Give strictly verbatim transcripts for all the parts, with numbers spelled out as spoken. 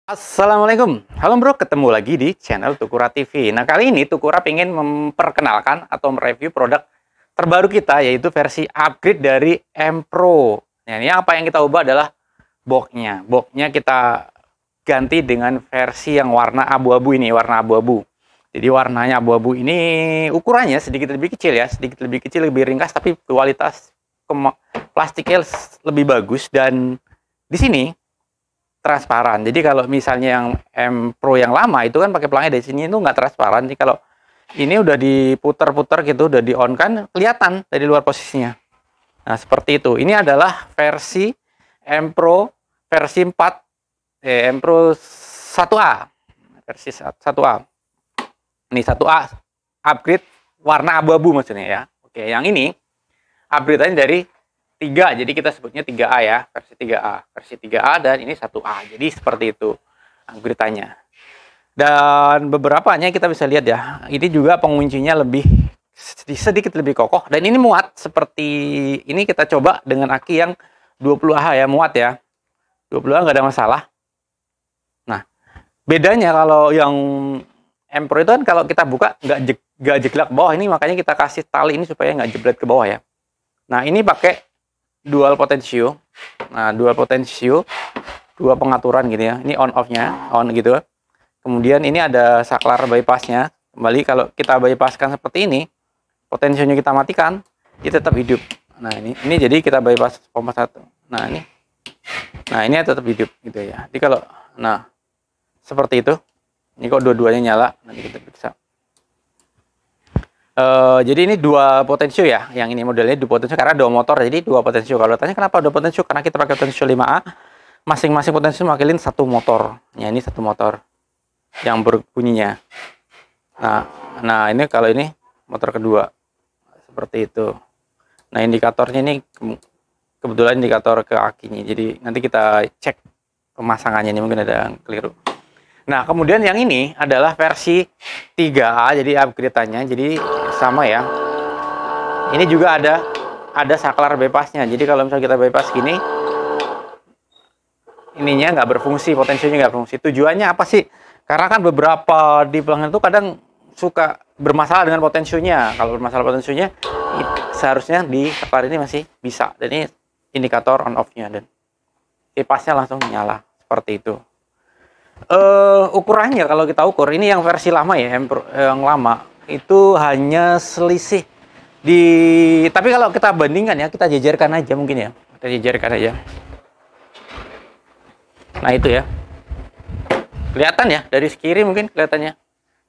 Assalamualaikum, halo bro, ketemu lagi di channel Tukura T V. Nah kali ini Tukura ingin memperkenalkan atau mereview produk terbaru kita, yaitu versi upgrade dari M Pro. Nah ini apa yang kita ubah adalah boxnya. Boxnya kita ganti dengan versi yang warna abu-abu ini, warna abu-abu. Jadi warnanya abu-abu ini ukurannya sedikit lebih kecil ya, sedikit lebih kecil, lebih ringkas, tapi kualitas plastiknya lebih bagus. Dan di sini transparan. Jadi kalau misalnya yang M Pro yang lama itu kan pakai pelangnya dari sini itu nggak transparan. Jadi kalau ini udah diputar-putar gitu, udah di on kan kelihatan dari luar posisinya. Nah seperti itu. Ini adalah versi M Pro versi empat, eh, M Pro satu A, versi satu A. Ini satu A upgrade warna abu-abu maksudnya ya. Oke, yang ini upgrade-nya dari tiga, jadi kita sebutnya tiga A ya, versi tiga A, versi tiga A, dan ini satu A. Jadi seperti itu upgrade-nya. Dan beberapanya kita bisa lihat ya, ini juga penguncinya lebih sedikit lebih kokoh, dan ini muat seperti ini. Kita coba dengan aki yang dua puluh Ah ya, muat ya, dua puluh Ah nggak ada masalah. Nah bedanya kalau yang M Pro itu kan kalau kita buka nggak je, nggak jeglak ke bawah, ini makanya kita kasih tali ini supaya nggak jebret ke bawah ya. Nah ini pakai dual potensio. Nah, dual potensio, dua pengaturan gitu ya. Ini on off-nya, on gitu. Kemudian ini ada saklar bypass-nya. Kembali kalau kita bypasskan seperti ini, potensionya kita matikan, dia tetap hidup. Nah, ini ini jadi kita bypass pompa satu. Nah, ini. Nah, ini tetap hidup gitu ya. Jadi kalau nah seperti itu. Ini kok dua-duanya nyala, nanti kita bisa. Uh, jadi ini dua potensio ya, yang ini modelnya dua potensio karena dua motor, jadi dua potensio. Kalau tanya kenapa dua potensio, karena kita pakai potensio lima A, masing-masing potensio mewakilin satu motor. Ya ini satu motor yang berbunyinya. Nah, nah ini kalau ini motor kedua seperti itu. Nah indikatornya ini ke kebetulan indikator ke akinya, jadi nanti kita cek pemasangannya, ini mungkin ada yang keliru. Nah, kemudian yang ini adalah versi tiga A, jadi upgrade-nya. Jadi sama ya. Ini juga ada ada saklar bypass-nya. Jadi kalau misalnya kita bypass gini, ininya nggak berfungsi, potensinya nggak berfungsi. Tujuannya apa sih? Karena kan beberapa di pelanggan itu kadang suka bermasalah dengan potensinya. Kalau bermasalah potensinya, seharusnya di saklar ini masih bisa. Dan ini indikator on off-nya, dan bypass-nya langsung nyala seperti itu. Uh, ukurannya kalau kita ukur, ini yang versi lama ya, yang, yang lama itu hanya selisih di, tapi kalau kita bandingkan ya, kita jajarkan aja mungkin ya, kita jajarkan aja. Nah itu ya, kelihatan ya dari kiri mungkin kelihatannya.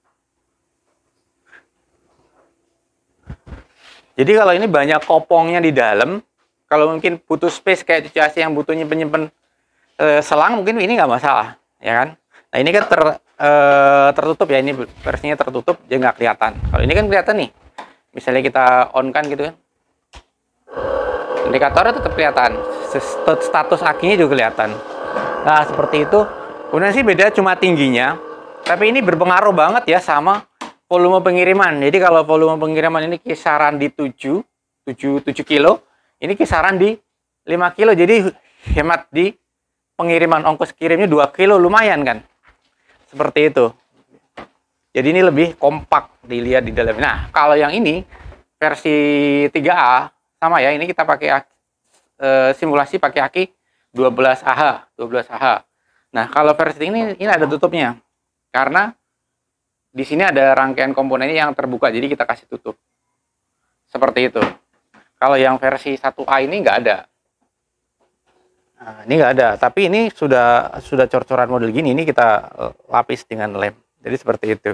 Jadi kalau ini banyak kopongnya di dalam, kalau mungkin butuh space kayak cuci A C yang butuhnya penyimpan uh, selang, mungkin ini nggak masalah ya kan. Nah ini kan ter, e, tertutup ya, ini versinya tertutup, dia nggak kelihatan. Kalau ini kan kelihatan nih, misalnya kita on kan gitu kan, indikatornya tetap kelihatan, status akinya juga kelihatan. Nah seperti itu. Kemudian sih beda cuma tingginya, tapi ini berpengaruh banget ya sama volume pengiriman. Jadi kalau volume pengiriman ini kisaran di tujuh, tujuh, tujuh kilo, ini kisaran di lima kilo, jadi hemat di pengiriman, ongkos kirimnya dua kilo, lumayan kan. Seperti itu. Jadi ini lebih kompak dilihat di dalam. Nah, kalau yang ini versi tiga A sama ya, ini kita pakai e, simulasi pakai aki dua belas Ah, dua belas Ah. Nah, kalau versi ini ini ada tutupnya. Karena di sini ada rangkaian komponennya yang terbuka, jadi kita kasih tutup. Seperti itu. Kalau yang versi satu A ini nggak ada. Nah, ini nggak ada, tapi ini sudah sudah cor-coran model gini, ini kita lapis dengan lem. Jadi seperti itu.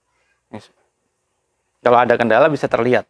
Kalau ada kendala bisa terlihat.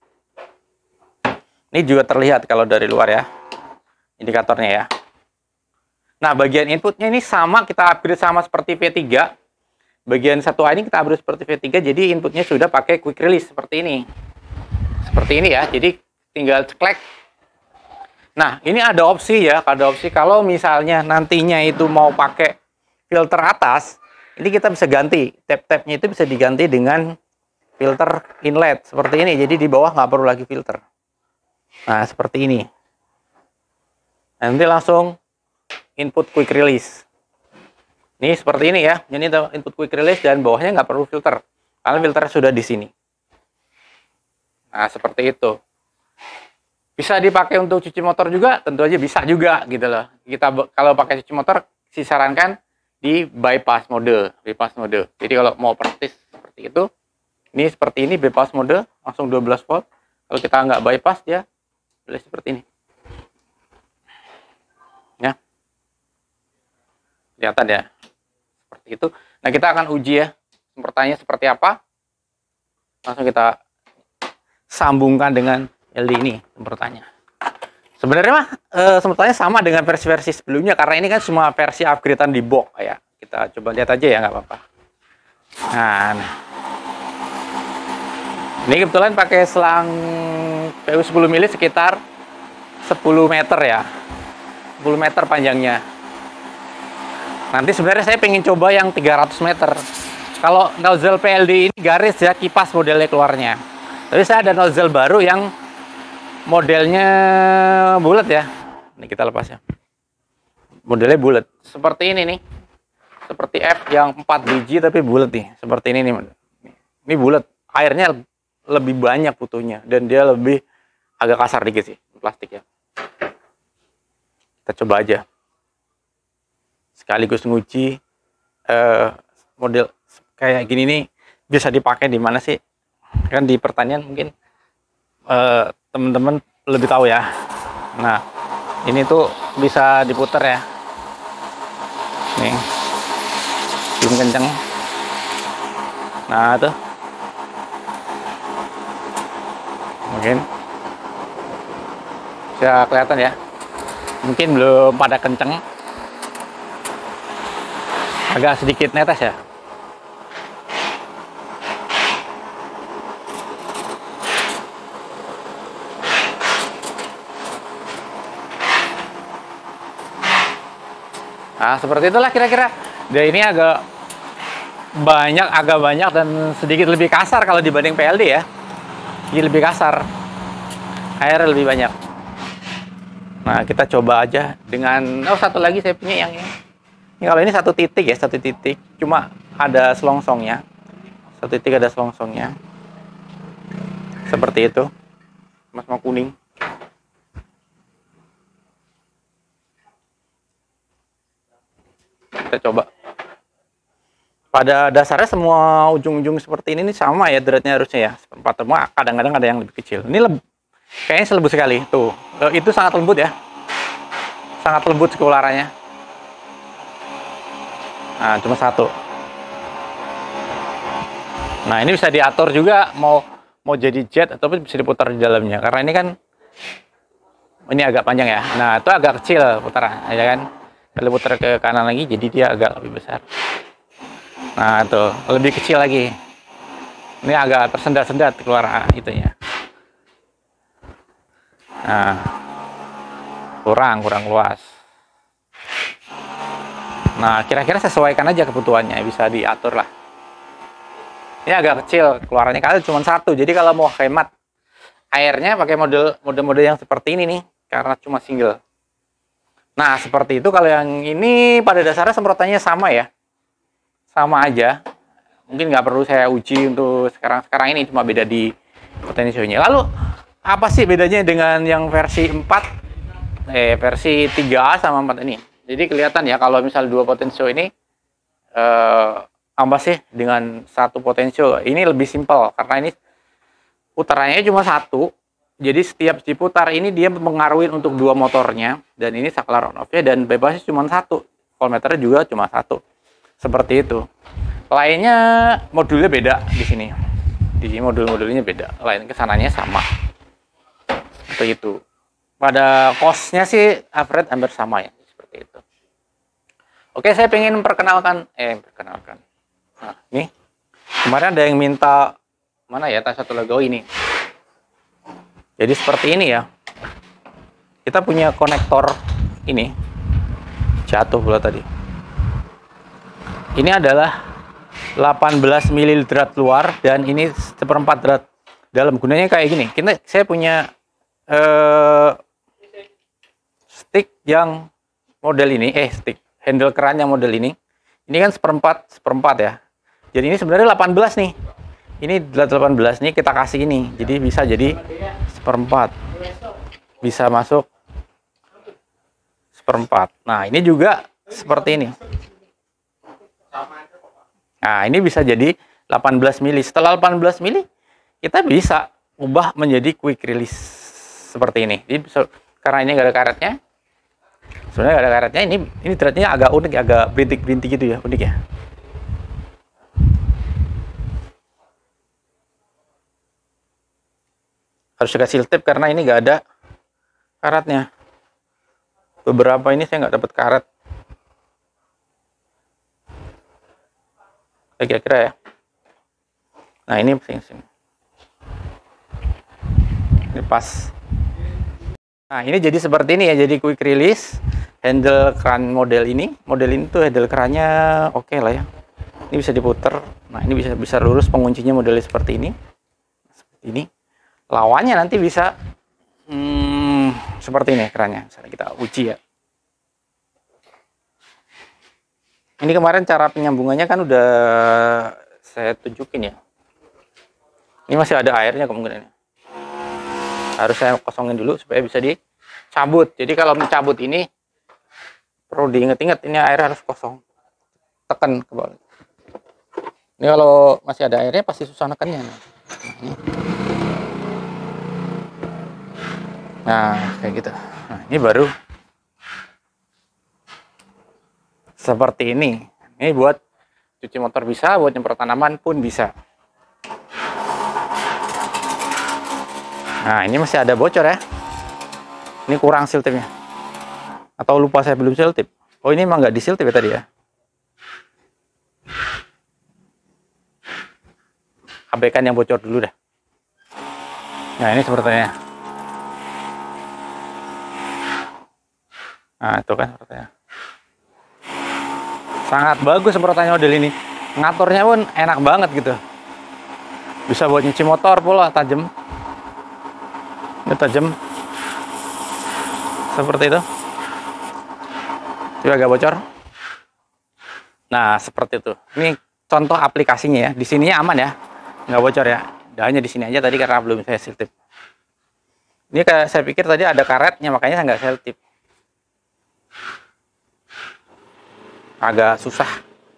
Ini juga terlihat kalau dari luar ya, indikatornya ya. Nah bagian inputnya ini sama, kita upgrade sama seperti V tiga. Bagian satu A ini kita upgrade seperti V tiga, jadi inputnya sudah pakai quick release seperti ini. Seperti ini ya, jadi tinggal ceklek. Nah, ini ada opsi ya, ada opsi kalau misalnya nantinya itu mau pakai filter atas, ini kita bisa ganti. Tab-tabnya itu bisa diganti dengan filter inlet, seperti ini. Jadi di bawah nggak perlu lagi filter. Nah, seperti ini. Nanti langsung input quick release. Ini seperti ini ya. Ini input quick release dan bawahnya nggak perlu filter. Karena filter sudah di sini. Nah, seperti itu. Bisa dipakai untuk cuci motor juga, tentu aja bisa juga gitu loh. Kita kalau pakai cuci motor, disarankan di bypass mode, bypass mode. Jadi kalau mau praktis seperti itu, ini seperti ini bypass mode, langsung dua belas volt. Kalau kita nggak bypass, dia boleh seperti ini. Ya. Kelihatan ya. Seperti itu. Nah, kita akan uji ya. Pertanyaannya seperti apa? Langsung kita sambungkan dengan L D ini sumbertanya. Sebenarnya mah e, sumbertanya sama dengan versi-versi sebelumnya karena ini kan semua versi upgradean di box ya. Kita coba lihat aja ya, nggak apa-apa. Nah, ini kebetulan pakai selang P U sepuluh mili sekitar sepuluh meter ya, sepuluh meter panjangnya. Nanti sebenarnya saya pengen coba yang tiga ratus meter. Kalau nozzle P L D ini garis ya, kipas modelnya keluarnya. Tapi saya ada nozzle baru yang modelnya bulat ya. Ini kita lepas ya. Modelnya bulat. Seperti ini nih. Seperti F yang empat biji tapi bulat nih. Seperti ini nih. Ini bulat. Airnya lebih banyak butuhnya. Dan dia lebih agak kasar dikit sih. Plastik ya. Kita coba aja. Sekaligus nguji eh, model kayak gini nih. Bisa dipakai di mana sih? Kan di pertanyaan mungkin eh, teman-teman lebih tahu ya. Nah, ini tuh bisa diputar ya. Nih, belum kenceng. Nah, tuh mungkin bisa kelihatan ya. Mungkin belum pada kenceng, agak sedikit netes ya. Nah, seperti itulah kira-kira. Dan ini agak banyak, agak banyak dan sedikit lebih kasar kalau dibanding P L D ya. Ini lebih kasar. Air lebih banyak. Nah, kita coba aja dengan, oh satu lagi saya punya yang ini. Ini kalau ini satu titik ya, satu titik. Cuma ada selongsongnya. Satu titik ada selongsongnya. Seperti itu. Mas-mas kuning. Kita coba. Pada dasarnya semua ujung-ujung seperti ini nih sama ya dratnya harusnya ya. Seperempat semua, kadang-kadang ada yang lebih kecil. Ini lebih, kayaknya lembut sekali. Tuh, itu sangat lembut ya. Sangat lembut sekularannya. Nah, cuma satu. Nah, ini bisa diatur juga mau mau jadi jet ataupun bisa diputar di dalamnya. Karena ini kan ini agak panjang ya. Nah, itu agak kecil putaran, ya kan? Kalau putar ke kanan lagi, jadi dia agak lebih besar. Nah, itu lebih kecil lagi. Ini agak tersendat-sendat keluar itunya. Nah, kurang, kurang luas. Nah, kira-kira sesuaikan aja kebutuhannya, bisa diatur lah. Ini agak kecil, keluarannya kali cuma satu. Jadi kalau mau hemat airnya pakai model mode-mode yang seperti ini nih, karena cuma single. Nah, seperti itu. Kalau yang ini pada dasarnya semprotannya sama ya. Sama aja. Mungkin nggak perlu saya uji untuk sekarang-sekarang ini, cuma beda di potensionya. Lalu, apa sih bedanya dengan yang versi empat, eh, versi tiga A sama empat ini? Jadi kelihatan ya, kalau misal dua potensio ini, eh, apa sih dengan satu potensio? Ini lebih simpel, karena ini putarannya cuma satu. Jadi setiap diputar ini dia mengaruhi untuk dua motornya, dan ini saklar on off-nya, dan bebasnya cuma satu, voltmeternya juga cuma satu, seperti itu. Lainnya modulnya beda di sini, di sini modul-modulnya beda, lain kesananya sama, seperti itu. Pada cost-nya sih average hampir sama ya, seperti itu. Oke, saya pengen memperkenalkan, eh perkenalkan. Nah, ini kemarin ada yang minta mana ya, tas satu logo ini. Jadi seperti ini ya. Kita punya konektor ini. Jatuh pula tadi. Ini adalah delapan belas mili drat luar dan ini seperempat drat dalam. Gunanya kayak gini. Kita saya punya eh, stick yang model ini, eh stick handle keran yang model ini. Ini kan seperempat, seperempat ya. Jadi ini sebenarnya delapan belas nih. Ini delapan belas nih kita kasih ini. Jadi bisa jadi seperempat. Bisa masuk seperempat. Nah, ini juga seperti ini. Nah, ini bisa jadi delapan belas mili. Setelah delapan belas mili, kita bisa ubah menjadi quick release seperti ini. Jadi, karena ini nggak ada karetnya, sebenarnya nggak ada karetnya, ini ini threadnya agak unik, agak berintik-berintik gitu ya, unik ya. Harus dikasih tip karena ini nggak ada karetnya. Beberapa ini saya nggak dapat karet. Kira-kira ya. Nah, ini sini. Ini pas. Nah, ini jadi seperti ini ya, jadi quick release. Handle keran model ini, model ini tuh handle kerannya oke okay lah ya. Ini bisa diputer. Nah, ini bisa bisa lurus, penguncinya modelnya seperti ini. Seperti ini. Lawannya nanti bisa hmm, seperti ini kerannya. Misalnya kita uji ya. Ini kemarin cara penyambungannya kan udah saya tunjukin ya. Ini masih ada airnya kemungkinan. Harus saya kosongin dulu supaya bisa dicabut. Jadi kalau mencabut ini perlu diingat-ingat, ini air harus kosong. Tekan ke bawah. Ini kalau masih ada airnya pasti susah nekannya. Nah, ini. Nah, kayak gitu. Nah, ini baru seperti ini. Ini buat cuci motor bisa, buat nyemprot tanaman pun bisa. Nah, ini masih ada bocor ya. Ini kurang seal tipnya. Atau lupa saya belum seal tip. Oh, ini emang nggak di seal tip ya tadi ya. Abaikan yang bocor dulu dah. Nah, ini sepertinya. Nah, itu kan sepertinya. Sangat bagus semprotannya model ini. Ngaturnya pun enak banget gitu. Bisa buat nyuci motor pula, tajam. Ini tajam. Seperti itu. Coba agak bocor. Nah, seperti itu. Ini contoh aplikasinya ya. Di sininya aman ya. Nggak bocor ya. Hanya di sini aja tadi karena belum saya seal tip. Ini kayak saya pikir tadi ada karetnya, makanya saya nggak seal tip. Agak susah.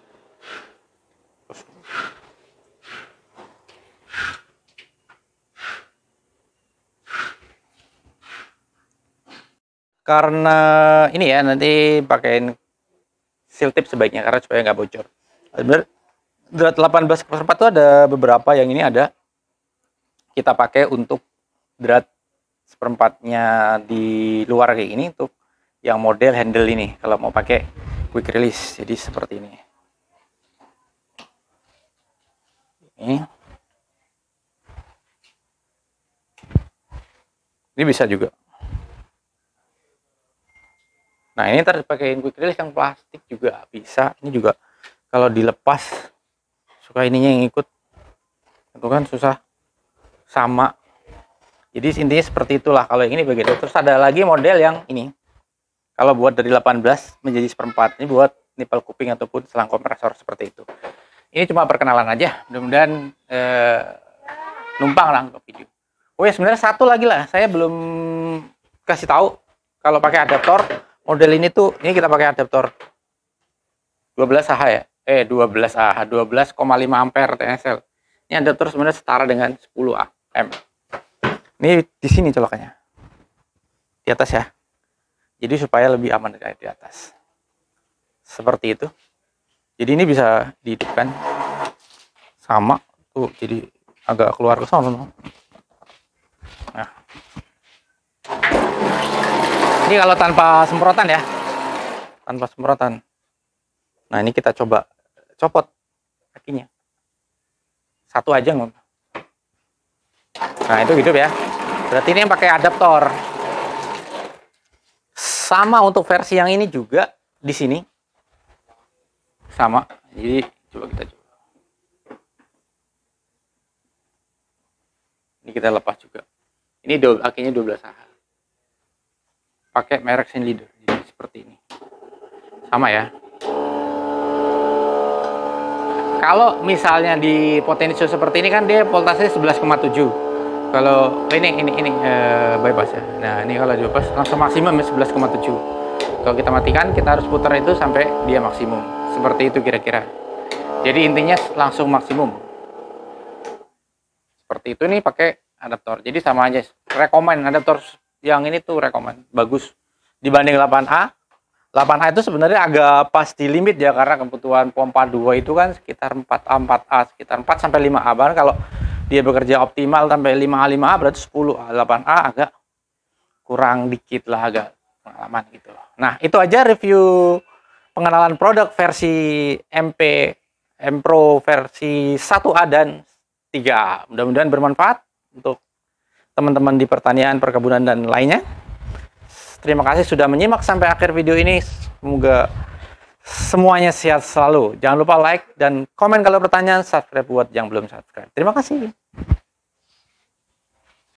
Karena ini ya, nanti pakein seal tip sebaiknya karena supaya nggak bocor. Bener, delapan belas seperempat itu ada beberapa yang ini ada kita pakai untuk drat seperempatnya di luar kayak gini, untuk yang model handle ini kalau mau pakai quick release. Jadi seperti ini. Ini. Ini bisa juga. Nah, ini ntar pakai quick release yang plastik juga bisa. Ini juga kalau dilepas suka ininya yang ikut. Itu kan susah. Sama. Jadi intinya seperti itulah kalau yang ini begitu. Terus ada lagi model yang ini. Kalau buat dari delapan belas menjadi seperempat, ini buat nipel kuping ataupun selang kompresor seperti itu. Ini cuma perkenalan aja, mudah-mudahan eh, numpang lah ke video. Oh ya, sebenarnya satu lagi lah, saya belum kasih tahu kalau pakai adaptor model ini tuh, ini kita pakai adaptor dua belas Ah ya, eh dua belas Ah, dua belas koma lima ampere T S L. Ini adaptor sebenarnya setara dengan sepuluh ohm. Ini di sini colokannya, di atas ya. Jadi supaya lebih aman dari di atas. Seperti itu. Jadi ini bisa dihidupkan sama tuh, jadi agak keluar ke sana. Nah. Ini kalau tanpa semprotan ya. Tanpa semprotan. Nah, ini kita coba copot kakinya. Satu aja nggak. Nah, itu hidup ya. Berarti ini yang pakai adaptor. Sama untuk versi yang ini juga di sini sama. Jadi coba kita coba. Ini kita lepas juga. Ini akinya dua belas Ah. Pakai merek Leader. Jadi seperti ini. Sama ya. Kalau misalnya di Potentio seperti ini kan dia voltasenya sebelas koma tujuh. Kalau ini ini ini uh, bypass ya. Nah, ini kalau di bypass langsung maksimum sebelas koma tujuh. Kalau kita matikan, kita harus putar itu sampai dia maksimum. Seperti itu kira-kira. Jadi intinya langsung maksimum. Seperti itu nih pakai adaptor. Jadi sama aja. Rekomen adaptor yang ini tuh rekomen. Bagus dibanding delapan A. delapan A itu sebenarnya agak pas di limit ya, karena kebutuhan pompa dua itu kan sekitar empat A, empat A, sekitar empat sampai lima A. Bahkan kalau dia bekerja optimal sampai lima A, lima A berarti sepuluh A. delapan A agak kurang dikit lah, agak pengalaman gitu loh. Nah, itu aja review pengenalan produk versi M P M Pro versi satu A dan tiga A. Mudah-mudahan bermanfaat untuk teman-teman di pertanian, perkebunan, dan lainnya. Terima kasih sudah menyimak sampai akhir video ini. Semoga semuanya sehat selalu. Jangan lupa like dan komen kalau pertanyaan, subscribe buat yang belum subscribe. Terima kasih.